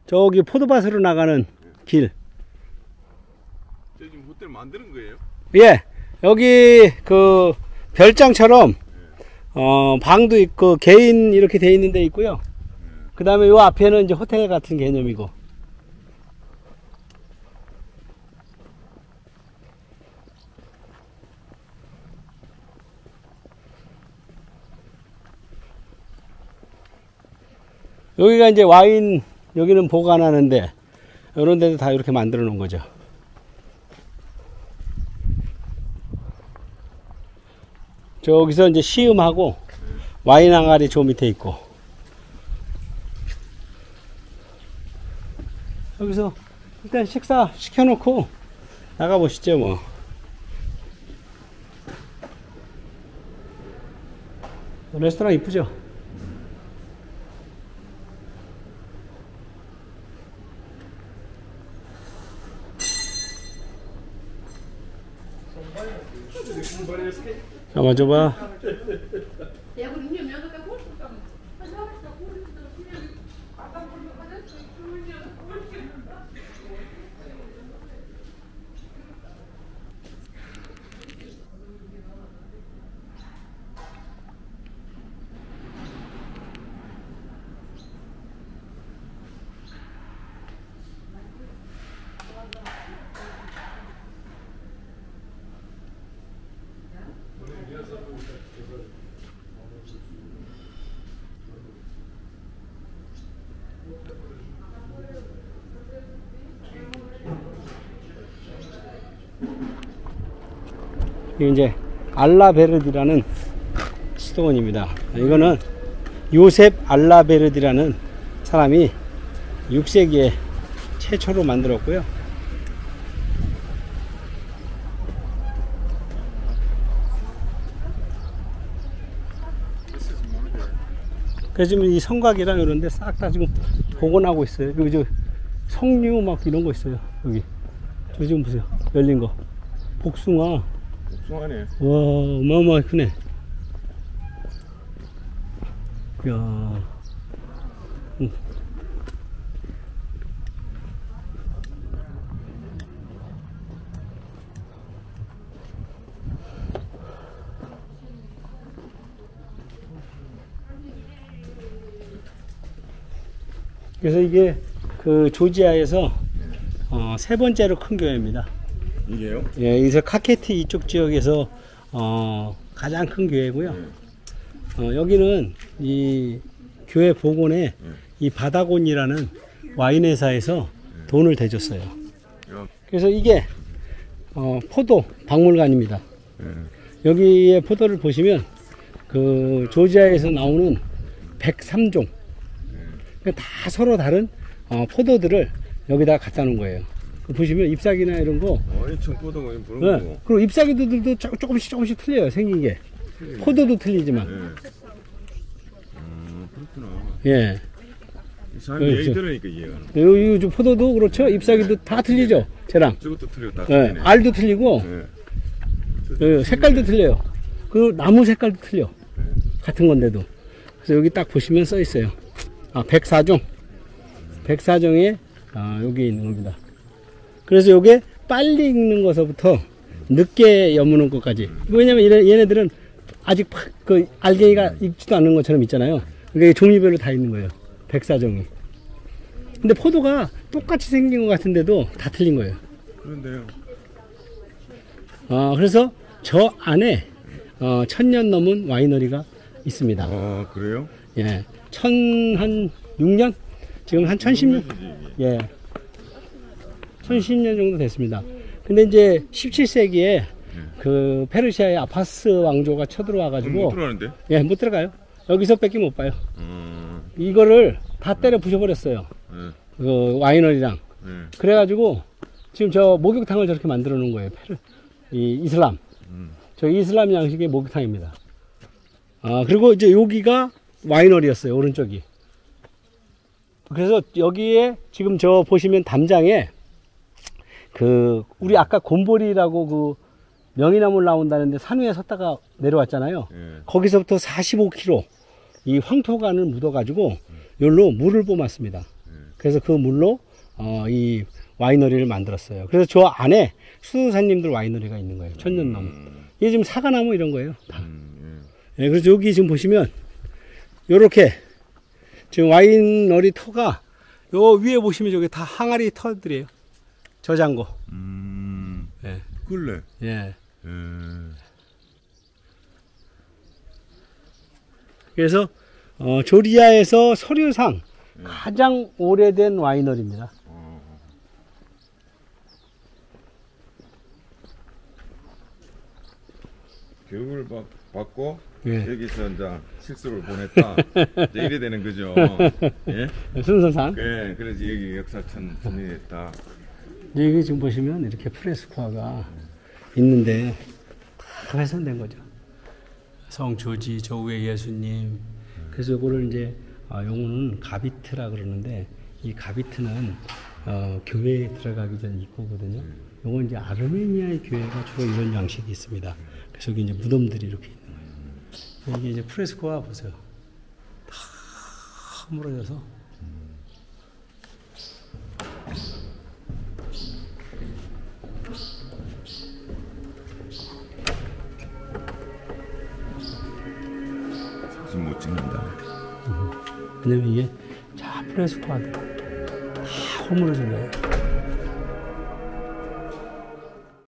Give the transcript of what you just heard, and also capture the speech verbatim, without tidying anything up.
저기 포도밭으로 나가는 길. 저 지금 호텔 만드는 거예요? 예, 여기 그 별장처럼 어 방도 있고 개인 이렇게 돼 있는 데 있고요. 그 다음에 요 앞에는 이제 호텔 같은 개념이고. 여기가 이제 와인, 여기는 보관하는데, 이런 데도 다 이렇게 만들어 놓은 거죠. 저기서 이제 시음하고, 와인 항아리 저 밑에 있고. 여기서 일단 식사 시켜놓고, 나가보시죠, 뭐. 레스토랑 이쁘죠? 잠깐만 줘봐. 이게 이제 알라베르디라는 수도원입니다. 이거는 요셉 알라베르디라는 사람이 육 세기에 최초로 만들었고요. 그래서 지금 이 성곽이랑 이런 데 싹 다 지금 복원하고 있어요. 그리고 저 석류 막 이런 거 있어요. 여기. 저 지금 보세요. 열린 거. 복숭아. 복숭아네. 와, 어마어마하게 크네. 이야. 응. 그래서 이게 그 조지아에서 어, 세 번째로 큰 교회입니다. 이게요? 예, 여기서 카케티 이쪽 지역에서 어, 가장 큰 교회고요. 네. 어, 여기는 이 교회 복원에 네. 이 바다곤이라는 와인 회사에서 네. 돈을 대줬어요. 야. 그래서 이게 어, 포도 박물관입니다. 네. 여기에 포도를 보시면 그 조지아에서 나오는 백삼 종 네. 다 서로 다른 어, 포도들을 여기다 갖다 놓은 거예요. 보시면 잎사귀나 이런 거. 어, 이 청포도가 이런 네. 거. 그리고 잎사귀들도 조금씩 조금씩 틀려요, 생긴 게. 틀리네. 포도도 틀리지만. 네. 음, 그렇구나. 예. 사람이 얘기 들으니까 이해가 안 요, 요, 저 포도도 그렇죠? 잎사귀도 다 틀리죠, 쟤랑. 저것도 틀리고 다 예. 틀리네. 알도 틀리고, 네. 예, 색깔도 틀려요. 그 나무 색깔도 틀려. 네. 같은 건데도. 그래서 여기 딱 보시면 써 있어요. 아, 백사 종. 백사 종에, 아, 여기 있는 겁니다. 그래서 요게 빨리 익는 것부터 늦게 여무는 것까지. 왜냐면 얘네들은 아직 그 알갱이가 익지도 않는 것처럼 있잖아요. 그러니까 종류별로 다 있는 거예요. 백사종이. 근데 포도가 똑같이 생긴 것 같은데도 다 틀린 거예요. 그런데요. 어, 그래서 저 안에 어, 천년 넘은 와이너리가 있습니다. 아, 그래요? 예. 천, 한 육 년? 지금 한 천십 년? 예. 천십 년 정도 됐습니다. 근데 이제 십칠 세기에 네. 그 페르시아의 아파스 왕조가 쳐들어와가지고 못 들어가는데? 예, 못 들어가요. 여기서 뺏기 못 봐요. 음... 이거를 다 때려 부셔버렸어요. 네. 그 와이너리랑. 네. 그래가지고 지금 저 목욕탕을 저렇게 만들어 놓은 거예요. 페르, 이 이슬람. 음. 저 이슬람 양식의 목욕탕입니다. 아, 그리고 이제 여기가 와이너리였어요. 오른쪽이. 그래서 여기에 지금 저 보시면 담장에 그 우리 아까 곰보리라고 그 명이나물 나온다는데 산 위에 섰다가 내려왔잖아요. 예. 거기서부터 사십오 킬로미터 이 황토관을 묻어가지고 음. 여기로 물을 뿜었습니다. 예. 그래서 그 물로 어, 이 와이너리를 만들었어요. 그래서 저 안에 수도사님들 와이너리가 있는 거예요. 천년나무. 이게 지금 사과나무 이런 거예요. 다. 예, 그래서 여기 지금 보시면 요렇게 지금 와이너리 터가 요 위에 보시면 저기 다 항아리 터들이에요. 저장고. 음. 예. 그래. 예. 음. 그래서 어, 조리아에서 서류상 가장 오래된 와이너리입니다. 교육을 받, 받고 예. 여기서 이제 실수를 보냈다. 이제 이래 되는 거죠. 예? 순서상. 예, 그래서 여기 역사천 정리했다. 여기 지금 보시면 이렇게 프레스코가 있는데 다 훼손된 거죠. 성 조지, 저 위에 예수님. 그래서 요거를 이제 아, 요거는 가비트라 그러는데 이 가비트는 어, 교회에 들어가기 전 입구거든요. 요건 이제 아르메니아의 교회가 주로 이런 양식이 있습니다. 그래서 여기 이제 무덤들이 이렇게 있는 거예요. 이게 이제 프레스코가 보세요. 다 허물어져서. 사진 못 찍는다. 왜냐면 이게 자 프레스코가 다 허물어진 거예요.